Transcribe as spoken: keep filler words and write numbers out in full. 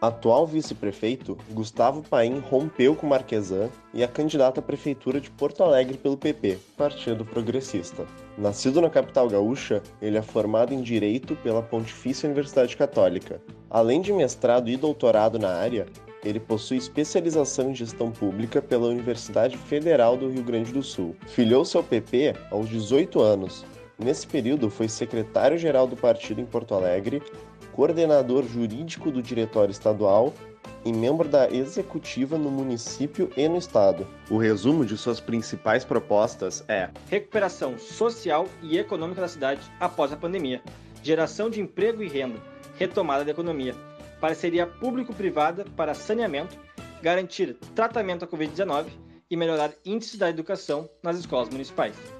Atual vice-prefeito, Gustavo Paim rompeu com Marquesan e é candidato à prefeitura de Porto Alegre pelo P P, Partido Progressista. Nascido na capital gaúcha, ele é formado em Direito pela Pontifícia Universidade Católica. Além de mestrado e doutorado na área, ele possui especialização em Gestão Pública pela Universidade Federal do Rio Grande do Sul. Filiou-se ao P P aos dezoito anos. Nesse período, foi secretário-geral do partido em Porto Alegre, coordenador jurídico do Diretório Estadual e membro da executiva no município e no estado. O resumo de suas principais propostas é: recuperação social e econômica da cidade após a pandemia, geração de emprego e renda, retomada da economia, parceria público-privada para saneamento, garantir tratamento à covid dezenove e melhorar índices da educação nas escolas municipais.